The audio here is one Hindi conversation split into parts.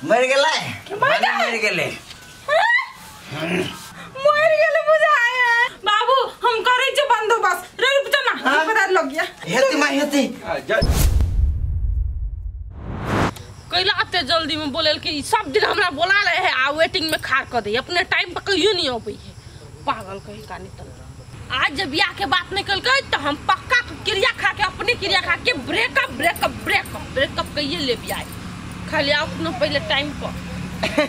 मर गेले बाबू हम करे छ बंदोबस्त रे रुक जा ना पता लग गया हेती कैला आते जल्दी में बोलेल कि सब दिन हमरा बोला रहे है आ वेटिंग में खार कर दे अपने टाइम पर कहियो नहीं आबे है पागल कहीं का नहीं तो आज जब बियाह के बात निकल गई तो हम पक्का क्रिया खा के अपनी क्रिया खा के ब्रेकअप कहिए ले भी आए खाली अपनो पहले टाइम पर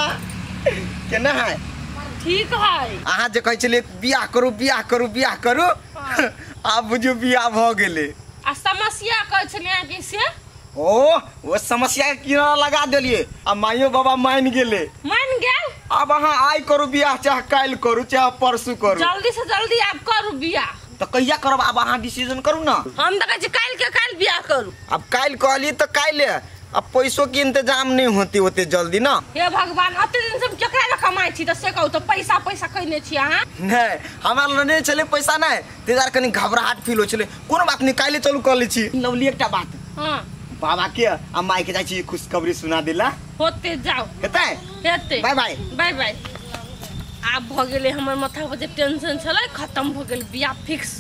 केना है ठीक है अहाँ जे कहै छलिए बियाह करू आब बुझियो बियाह भ गेले आ समस्या कहै छलिए कि से वो समस्या के किनारा लगा देलिए आ माइयो बाबा मान गेल अब अहाँ आई करू बियाह चाहे काल करू चाहे परसू करू जल्दी से जल्दी आप करू बियाह तो कहिया करब अब अहाँ डिसीजन करू ना हम तो कहै काल के काल बियाह करू अब काल कहली तो काल अब पैसों के इंतजाम नहीं होती होते जल्दी ना हे भगवान अते दिन से केकरा कमाई छी त से कहू तो पैसा कहने छी अहाँ नहीं हमरा नहीं चले पैसा नहीं तेजार कनी घबराहट फील हो चले कोनो बात नहीं काले चलू कर ली छी लवली एकटा बात हां बाबा के आ माई के जाई छी खुशखबरी सुना देला होते जाओ हेते बाय बाय आप भ गेले हमर माथा पर जे टेंशन छले खत्म भ गेल बियाह फिक्स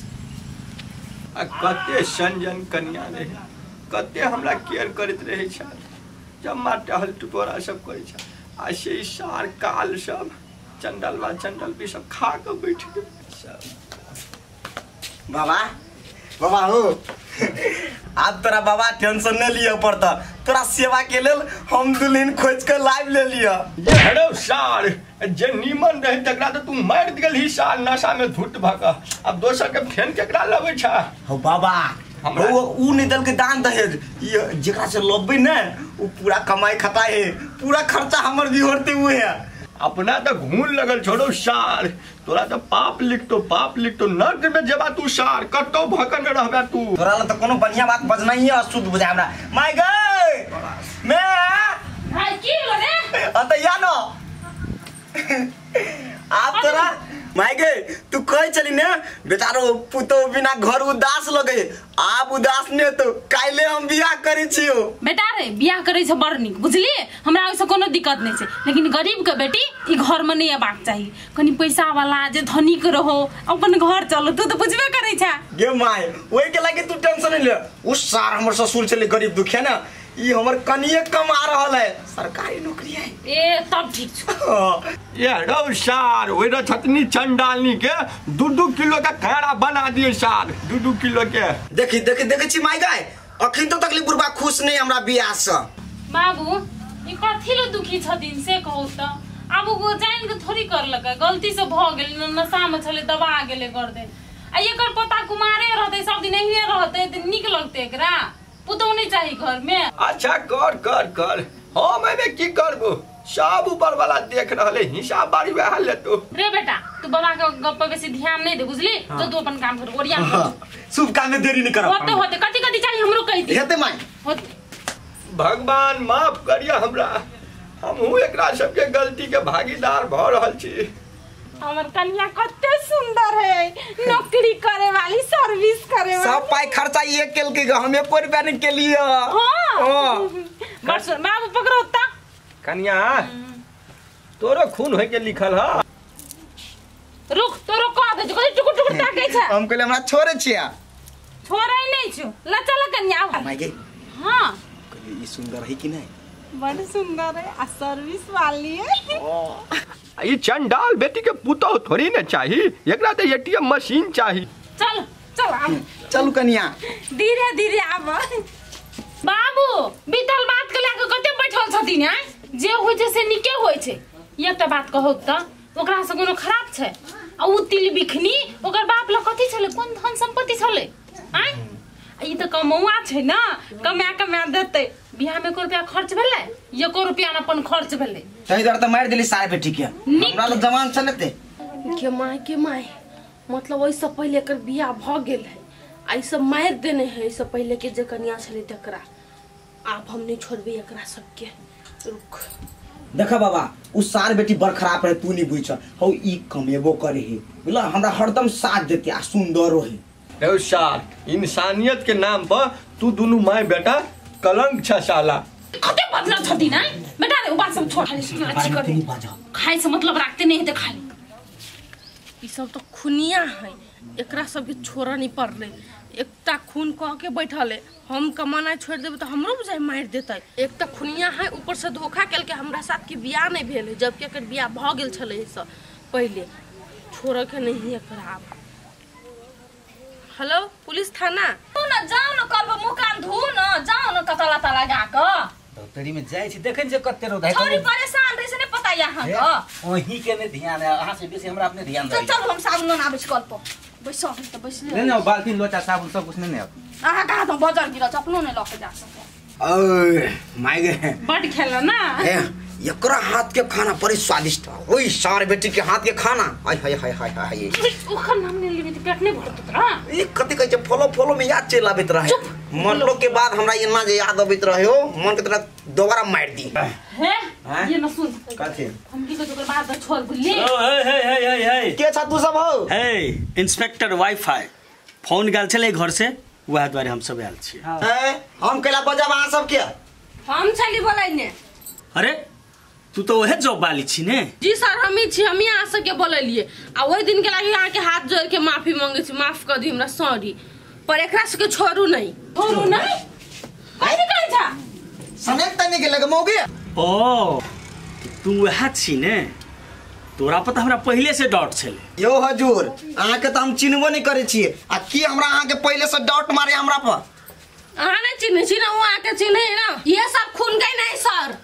कते संजन कन्या रहे कते हमरा केयर करत रहे छ जम्मा टहल टुटोरा सब करे छ आ से सार काल सब चंडल भी सब खा के बैठ गए बाबा हो आज तोरा बाबा टेंशन नहीं लिया पड़ता तोरा सेवा के लेल हम दुल्हन खोज के लाइव ले लिया ये हड़ो सार जे नीमन रहे तकरा तो तू मार गेल ही सार नशा में धुट भका अब दोसर के फेन केकरा लबे छ हो बाबा वो उ निदल के दान दहेज ये जेकरा से लबे न वो पूरा कमाई खाता है पूरा खर्चा हमर भी होते हुए है अपना तो घून लगल छोड़ो सार तोरा तो पाप लिख तो नर्क में जबा तू सार कतो भकन रहबे तू तोरा ल तो कोनो बढ़िया बात बजना ही अशुद्ध बुझा हमरा माय गए मैं भाई की हो रे अत या न आप तोरा माय गए तू कह चली ने बेचारो पुतो बिना घर उदास लगे आप उदास ने तो काले हम बियाह करै छियो बेटा रे बियाह करै छ बड़ निक बुझलिए हमरा ओइसे कोनो दिक्कत नहीं छै लेकिन गरीब के बेटी ई घर में नहीं आबाक चाहिए कनी पैसा वाला जे धनिक रहो अपन घर चलो तू तो बुझबे करै छ गे माय ओइ के लागे तू टेंशन नहीं ले उस सार हमर ससुर चले गरीब दुखिया ना ई हमर कनिए कमा रहल है सरकारी नौकरी है ए तब ठीक छ ये हड़ो सार ओइरा छतनी चंडालनी के 2-2 किलो का खाना बना दिए सार 2-2 किलो के देखि छी माय गाय अखिन तो तकली बुरबा खुश नहीं हमरा बियाह से बाबू ई कथि ल दुखी छथिन से कहू त अब वो जान के थोड़ी कर लगा गलती से भ गेल नशा में चले दबा गेले कर दे आ एकर पता कुमारे रहते सब दिन एहिए रहते त निक लगते एकरा पुतो नहीं चाहिए घर में अच्छा कर हां मैं की करबो सब ऊपर वाला देख रहले हिसाब बारी वह ले तो रे बेटा तू बाबा के गप पे बेसी ध्यान नहीं दे बुझली तो तू अपन काम कर ओरिया शुभ काम में देरी नहीं कर होते कथि चाहिए हमरो कहि दे हेते माय भगवान माफ करिया हमरा हमहू एकरा सब के गलती के भागीदार भ रहल छी हमर कन्या कते सुंदर है नौकरी करे वाली सर्विस करे वाली सब पाई खर्चा ये केल के हमें पर बैन के लिए हां बस बाबू पकड़ो त कन्या तोरो खून होय के लिखल ह रुक तोरो कह दे जो टुकुर ताकै छ हम कहले हमरा छोरे छिया छोरै नहीं छु ल चल कन्या माय गे हां ई सुंदर है कि नहीं बड़ सुंदर है आ सर्विस वाली है ई चंडाल बेटी के पुतो थोड़ी न चाहिए एकरा तो एटीएम मशीन चाहिए चल कन्या धीरे आब बाबू बीतल बात के लेके कते बैठल छथिन है जे होय छै से निके होय छै एकटा बात कहौ त ओकरा से कोनो खराब छै आ उ तिल बिखनी ओकर बाप ल कथि छले कोन धन संपत्ति छले आय ई त कमौआ छै ना कमा देते बियाह में 1 रुपया खर्च भेले 1 रुपया न अपन खर्च भेले तही दर त मार देली सारे बेटी के हमरा ल जवान चलते के माय मतलब ओइ से पहले कर बियाह भ गेल है आई सब मार देने है इससे पहले के जे कन्या छले तकरा आप हम नहीं छोड़बे एकरा सब के रुक देखा बाबा उ सार बेटी बड़ खराब है तू नहीं बुझ हो ई कमेबो करे है बोला हमरा हरदम साथ देते आ सुंदर है ए सार इंसानियत के नाम पर तू दोनों माय बेटा कलंक छ साला कते बदला छथि नै बेटा दे वो बात सब छोड़ खाली सुन अच्छी कर दे खाए से मतलब रखते नहीं है तो खाली ई सब तो खुनिया है एकरा सब के छोड़ा नहीं पड़ रहे एकटा खून कह के बैठल है हम कमाना छोड़ देब तो हमरो बुझाई मार देतै एक तो खुनिया है ऊपर से धोखा केल के हमरा साथ के बियाह नहीं भेल है जबकि एकर बियाह भ गेल छले सब पहले छोड़ के नहीं एकरा। हेलो पुलिस थाना तू ना जाओ ना कल मुंह कान धो ना जाओ ना कतला ता लगा के डॉक्टरी में जाय छी देखै छै कते रो धाय छोरी परेशान रही से नहीं पता यहां का ओही के ने ध्यान है अहाँ से बेसी हमरा अपने ध्यान रही चल हम साबुन ना आबै छ कल पर बैसो हम तो बैस ले ना बाल्टी लोटा साबुन सब कुछ नहीं है आहा कहा तो बाजार गिरा चपलो नहीं लके जा सके ओए माइगे बड खेला ना एकरा हाथ के खाना बड़ी स्वादिष्ट है ओई सार बेटी के हाथ के खाना हाय हाय हाय हाय हाय ओखर नाम ने लेबे त पेट नहीं भरत तोरा ई कथि कहै छै फॉलो फॉलो में याद चल आबैत रहे मरलो के बाद हमरा इना जे याद आबैत रहे हो मन के तरह दोबारा मार दी है ये न सुन कथि हम की तो बाद छोड़ बुल्ली ओ हे के छ तू सब हो हे इंस्पेक्टर वाईफाई फोन गेल छले घर से वह द्वारे हम सब आयल छी हम केला बजाब अहाँ सब के हम चली बोलाइने अरे तू तो वह जॉब वाली छी ने जी सर हमी छी हमी आ सके बोललिए आ ओइ दिन के लागी यहाँ के हाथ जोड़ के माफी मांगे छी माफ कर दी हमरा सॉरी पर एकरा से के छोड़ू नहीं कैसे कहै छा सनेक तने के लगे मौगे ओ तू वह छी ने तोरा पता हमरा पहले से डाउट छले यो हजूर अहाँ के त हम चिन्हबो नहीं करे छी आ की हमरा अहाँ के पहले से डाउट मारे हमरा पर अहाँ नहीं चिन्ह छी ना वो आके चिन्हे ना ये सब खून गई नहीं सर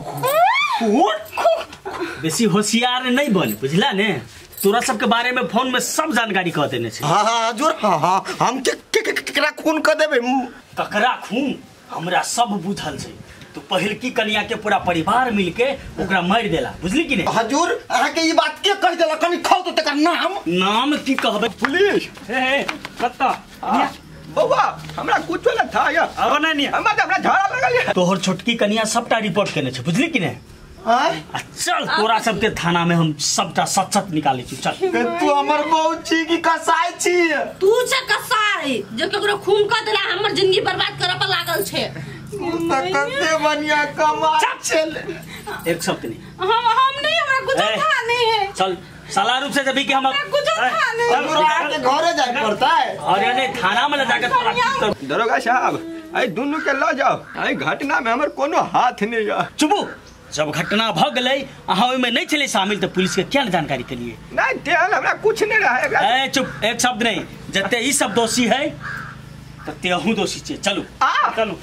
बेसी होशियार नहीं बन बुझला ने तोरा सब के बारे में फोन में सब जानकारी कह देने छे हां हां हजूर हां हम केकरा खून क देबे ककरा खून हमरा सब बुझल छै तो पहल की कन्या के पूरा परिवार मिलके ओकरा मार देला बुझली कि नहीं हजूर अहाँ के ई बात के कह देला कनी खाओ तो तकर नाम की कहबे पुलिस हे कत्ता बउआ हमरा कुछ न था या अब नहीं हमरा झाड़ा लगल है तोहर छोटकी कन्या सबटा रिपोर्ट केने छै बुझली कि नहीं चल तोरा सबके थाना में हम सबटा सच सच निकाले छी चल तू हमर बहू छी की कसाई छी तू से कसाई जो केकरो खून क देला हमर जिंदगी बर्बाद करे पर लागल छे कते बढ़िया कमा चल एक शब्द नहीं हम नहीं हमरा कुछ था नहीं है चल साला रूप से जब कि हम कुछ था नहीं के घरे जाए पड़ता है और यानी थाना में ले जाकर तोरा दरोगा साहब आई दोनों के ल जाओ आई घटना में हमर कोनो हाथ नहीं है चुप जब घटना भ गलै अहाँ ओइ में नहीं चले शामिल तो पुलिस के क्या जानकारी के लिए नहीं तेल हमरा कुछ नहीं रहेगा ए चुप एक शब्द नहीं जते ई सब दोषी है तो तेहू दोषी छे चलो चलो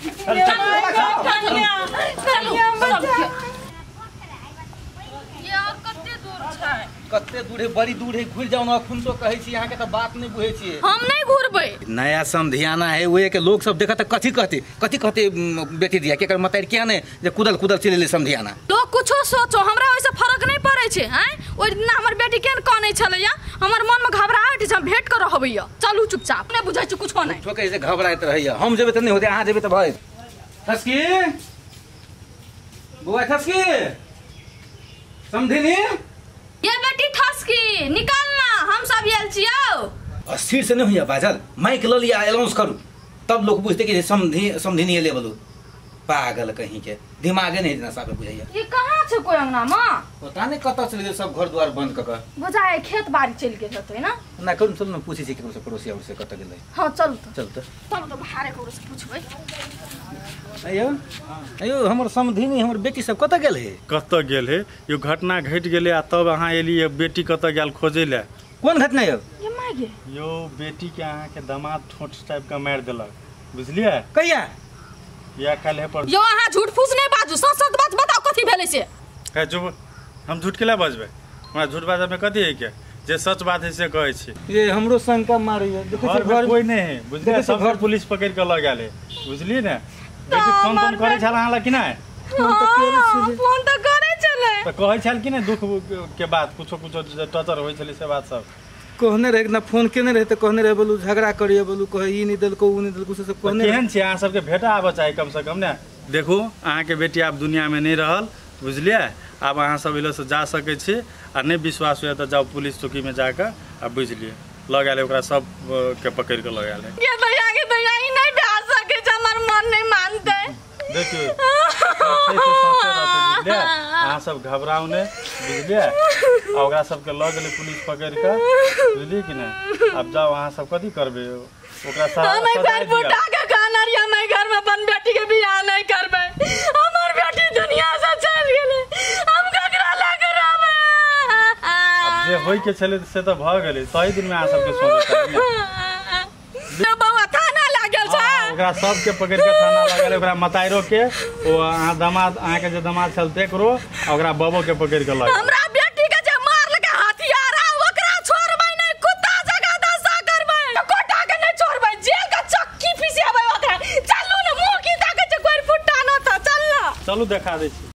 कते दूर है बड़ी दूर है घुर जाओ ना खून तो कहै छी यहाँ के तो बात नहीं बुझे छी हम नहीं घुरबै नया समधियाना है वे के लोग सब देखा तो कथी कहते बेटी दिया के मतार क्या ने जे कुदल चले समधियाना लोग कुछो सोचो हमरा वैसे फर्क नहीं पड़े छे हैं ओइ दिन हमर बेटी केन कानै छलैया हमर मन में घबराहट छै भेंट कर रहबैया चलू चुपचाप ने बुझै छ कुछो नहीं ठोकै से घबराइत रहैया हम जेबे त नहीं होते अहाँ जेबे त भइ ठसकी बुआ ठसकी समधिनी ये बेटी ठसकी निकालना हम सब आयल छियौ अस्थिर से नहीं होइया बाजल माइक ल लिया अनाउंस करू तब लोग पूछते कि समधिनी ले बोलू पागल कहीं के दिमागे नहीं इतना साफ बुझाइया ये कहां छै कोई अंगना में पता नहीं कत चल गेल सब घर द्वार बंद क बुझाए खेत बाड़ी चल गेल हेतै ना ना करू चल न पूछी छी कि से पड़ोसिया से कत गेलै हां चल तो तब तो बाहर करू से पूछबै अयो हमर समधिनी हमर बेटी सब कत गेल है कत गेल है यो घटना घट गेले आ तब अहाँ एलिए बेटी कत गेल खोजे ले कोन घटना है ये मागे यो बेटी के अहाँ के दामाद ठोट टाइप का मार देलक बुझलिए कहिया या कल है पर यो अहाँ झूठ फूस नहीं बाजू सच सच बात बताओ कथी भेलै से है चुप हम झूठ केला बजबै हमरा झूठ बाजै में कथी है के जे सच बात है से कहै छी ये हमरो शंका मारैया देखै घर में कोई नहीं है बुझलिए सब घर पुलिस पकड़ के ल गेल है बुझलिए ने बेटी फोन करे छल अहाँ ला कि नहीं फोन तो करे चले तो कहै छल कि नहीं दुख के बात कुछो टचर होय छले से बात सब कहने रहे ना फोन केने रहे तो कहने रहे बोलू झगड़ा करिए बोलू कहे ई नहीं देलको उ नहीं देलको से कहने केहन छी अहाँ सबके भेटा आबऽ चाही कम से कम ने देखू अहाँ के बेटी आब दुनिया में नहीं रहल बुझलिए आब अहाँ सब इलो से जा सकै छी आ नहीं विश्वास हुए तो जाओ पुलिस चौकी में जाकर आ बुझलिए लग आयल ओकरा सब के पकड़ के लग आयल है ये भैया के भैया ई नहीं ढा सके हमर मन नहीं मानते देखिए बुझलिए अहाँ सब घबराओ नहीं बुझलिए आ ओकरा सबके लऽ गेलै पुलिस पकड़ के बुझलिए कि नहीं अब जाओ अहाँ सब कथी करबे ओकरा घर बुटा के खाना रिया मैं घर में अपन बेटी के बियाह नहीं करबे हमर बेटी दुनिया से चल गेलै हम ककरा लगे रहबै अब जे होय के छले से तो भ गेलै सही दिन में अहाँ सबके सोचे बउआ थाना लागल छै ओकरा सबके पकड़ के थाना लागल ओकरा मताइरो के ओ अहाँ दामाद अहाँ के जे दामाद छल तेकरो ओकरा बबो के पकड़ के लग हमरा बेटी के जे मारलकै हथियार ओकरा छोड़बै नहीं कुत्ता जगह दशा करबै कोटा के नहीं छोड़बै जेल के चक्की पिसेबै ओकरा चलू न मुंह की ताके जे कोई फुट्टा न त चल न चलू देखा दै छी